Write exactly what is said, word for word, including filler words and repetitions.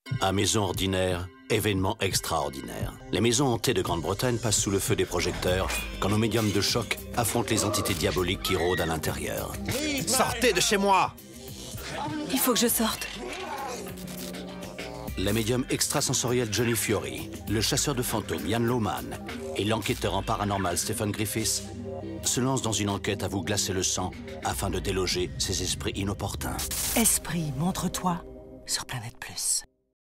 À maison ordinaire, événement extraordinaire. Les maisons hantées de Grande-Bretagne passent sous le feu des projecteurs quand nos médiums de choc affrontent les entités diaboliques qui rôdent à l'intérieur. Sortez de chez moi! Il faut que je sorte. La médium extrasensorielle Johnny Fiori, le chasseur de fantômes Ian Lohman et l'enquêteur en paranormal Stephen Griffiths se lancent dans une enquête à vous glacer le sang afin de déloger ces esprits inopportuns. Esprit, montre-toi sur Planète Plus.